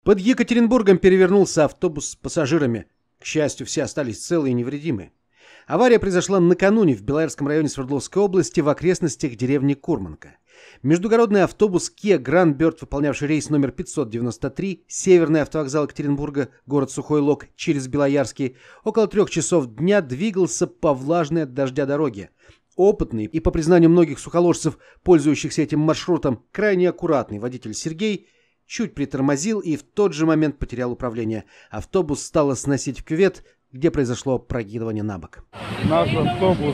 Под Екатеринбургом перевернулся автобус с пассажирами. К счастью, все остались целы и невредимы. Авария произошла накануне в Белоярском районе Свердловской области в окрестностях деревни Курманка. Междугородный автобус Kia Grand Bird, выполнявший рейс номер 593, северный автовокзал Екатеринбурга, город Сухой Лог, через Белоярский, около 3 часов дня двигался по влажной от дождя дороге. Опытный и, по признанию многих сухоложцев, пользующихся этим маршрутом, крайне аккуратный водитель Сергей чуть притормозил и в тот же момент потерял управление. Автобус стало сносить в кювет, где произошло прогидывание на бок. Наш автобус.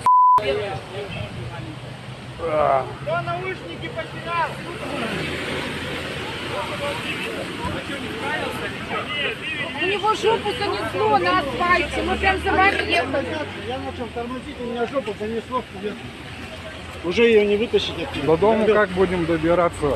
Кто наушники потерял? У него жопу занесло на асфальте. Мы прям за вами ехали. Я начал тормозить, у меня жопу занесло в кювет. Уже ее не вытащить оттуда. До дома как будем добираться?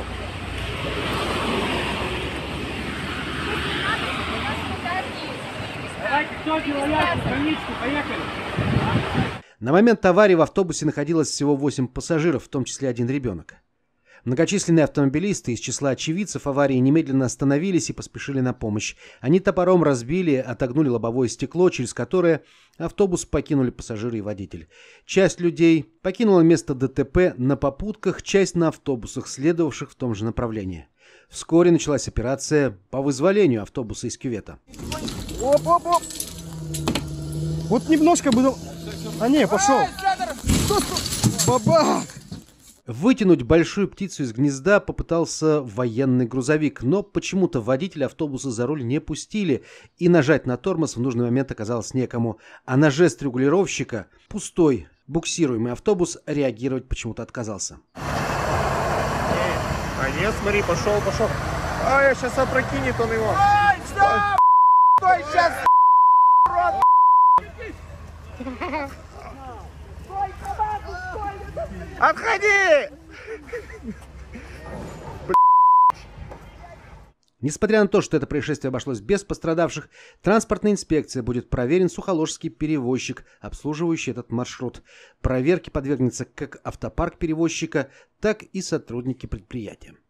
Давайте, кто делает? Больничку, поехали. На момент аварии в автобусе находилось всего 8 пассажиров, в том числе один ребенок. Многочисленные автомобилисты из числа очевидцев аварии немедленно остановились и поспешили на помощь. Они топором разбили, отогнули лобовое стекло, через которое автобус покинули пассажиры и водитель. Часть людей покинула место ДТП на попутках, часть на автобусах, следовавших в том же направлении. Вскоре началась операция по вызволению автобуса из кювета. Оп-оп-оп. Вот немножко было... А не, пошел. Бабах! Вытянуть большую птицу из гнезда попытался военный грузовик, но почему-то водителя автобуса за руль не пустили, и нажать на тормоз в нужный момент оказалось некому, а на жест регулировщика пустой буксируемый автобус реагировать почему-то отказался. А нет, смотри, пошел. Ай, сейчас опрокинет он его. Ай, стоп! Стой, сейчас! Отходи! Несмотря на то, что это происшествие обошлось без пострадавших, транспортная инспекция будет проверен сухоложский перевозчик, обслуживающий этот маршрут. Проверке подвергнется как автопарк перевозчика, так и сотрудники предприятия.